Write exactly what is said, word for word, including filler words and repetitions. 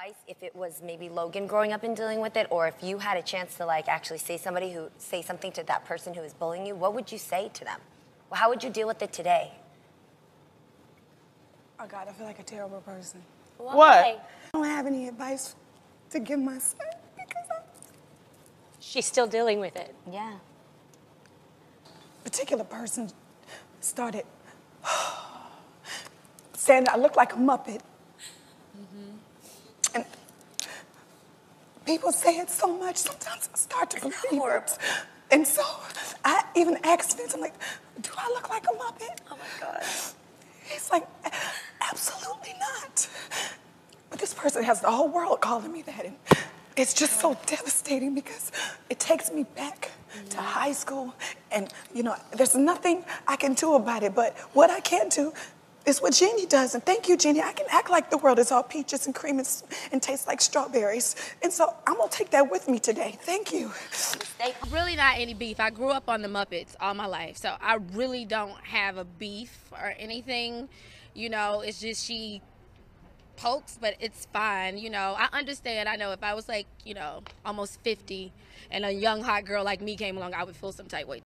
advice if it was maybe Logan growing up and dealing with it, or if you had a chance to like actually say somebody who say something to that person who is bullying you, what would you say to them? Well, how would you deal with it today? Oh God, I feel like a terrible person. Why? What? I don't have any advice to give my son because I, She's still dealing with it. Yeah. a particular person started saying I look like a Muppet. Mm-hmm. And people say it so much, sometimes I start to believe it. And so I even asked Vince, I'm like, do I look like a Muppet? Oh my God. He's like, absolutely not. But this person has the whole world calling me that. And it's just so devastating because it takes me back mm-hmm. to high school. And, you know, there's nothing I can do about it. But what I can do is what Jeannie does. And thank you, Jeannie. I can act like the world is all peaches and cream and, and tastes like strawberries. And so I'm going to take that with me today. Thank you. Really not any beef. I grew up on the Muppets all my life, so I really don't have a beef or anything. You know, it's just she pokes, but it's fine. You know, I understand. I know if I was like, you know, almost fifty and a young hot girl like me came along, I would feel some type way